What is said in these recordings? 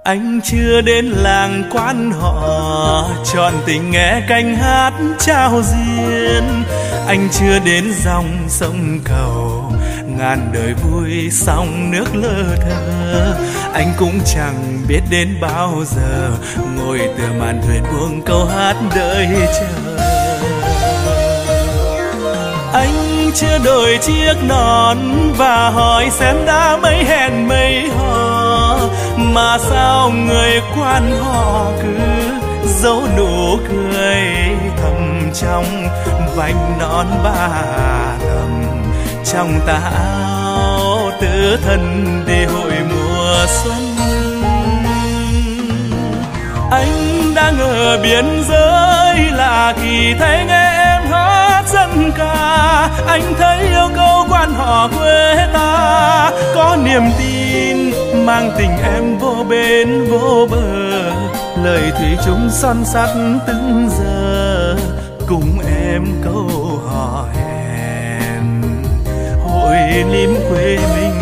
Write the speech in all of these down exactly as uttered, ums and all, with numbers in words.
Anh chưa đến làng quan họ chọn tình nghe canh hát trao duyên. Anh chưa đến dòng sông cầu ngàn đời vui sóng nước lơ thơ. Anh cũng chẳng biết đến bao giờ ngồi tựa màn thuyền buông câu hát đợi chờ. Anh chưa đổi chiếc nón và hỏi xem đã mấy hẹn mấy hò, mà sao người quan họ cứ giấu nụ cười thầm trong vành nón ba thầm trong tà áo tứ thân đi hội mùa xuân. Anh đang ở biên giới lạ kỳ thấy nghe em hát dân ca. Anh thấy yêu câu quan họ quê ta có niềm tin mang tình em vô bến vô bờ. Lời thủy chung son sắt từng giờ cùng em câu hò hẹn hội lim quê mình.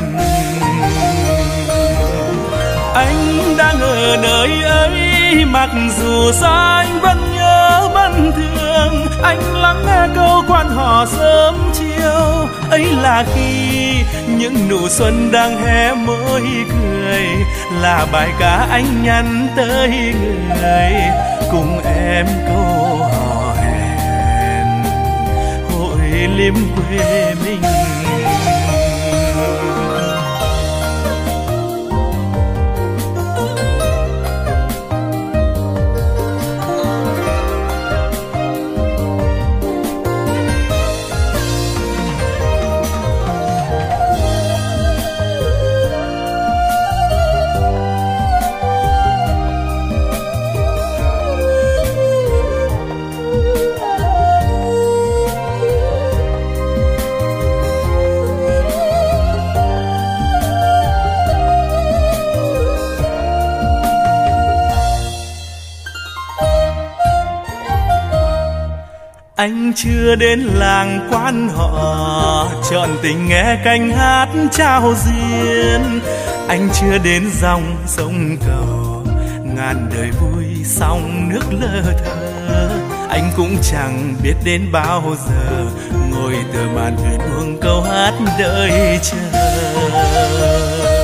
Anh đang ở nơi ấy mặc dù xa anh vẫn nhớ vẫn thương. Anh lắng nghe câu quan họ sớm chiều ấy là khi những nụ xuân đang hé môi cười, là bài ca anh nhắn tới người cùng em câu hò hẹn hội lim quê mình. Anh chưa đến làng quan họ chọn tình nghe canh hát trao duyên. Anh chưa đến dòng sông cầu ngàn đời vui sóng nước lơ thơ. Anh cũng chẳng biết đến bao giờ ngồi tựa màn thuyền buông câu hát đợi chờ.